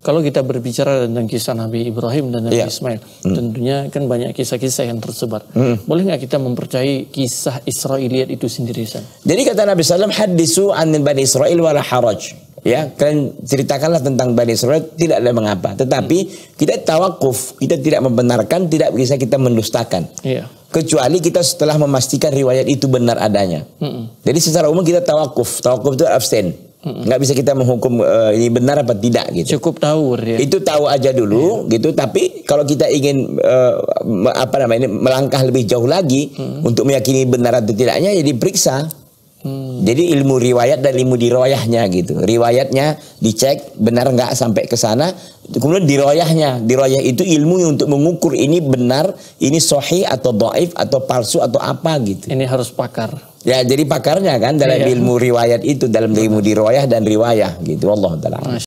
Kalau kita berbicara tentang kisah Nabi Ibrahim dan Nabi Ismail, tentunya kan banyak kisah-kisah yang tersebar. Boleh nggak kita mempercayai kisah Israiliyat itu sendiri? Jadi kata Nabi SAW, hadisu anil Bani Israel wala haraj. Ya, kalian ceritakanlah tentang Bani Israel, tidak ada mengapa. Tetapi kita tawakuf, kita tidak membenarkan, tidak bisa kita mendustakan. Iya. Kecuali kita setelah memastikan riwayat itu benar adanya. Jadi secara umum kita tawakuf. Tawakuf itu abstain. Nggak bisa kita menghukum ini benar apa tidak gitu. Cukup tahu ya. Itu tahu aja dulu gitu. Tapi kalau kita ingin melangkah lebih jauh lagi untuk meyakini benar atau tidaknya, ya diperiksa. Jadi ilmu riwayat dan ilmu dirayahnya gitu. Riwayatnya dicek benar nggak sampai ke sana. Kemudian dirayahnya, dirayah itu ilmu untuk mengukur ini benar, ini sahih atau dhaif atau palsu atau apa gitu. Ini harus pakar. Ya, jadi pakarnya kan dalam ilmu riwayat itu, dalam ilmu dirayah dan riwayah gitu. Wallahu ta'ala.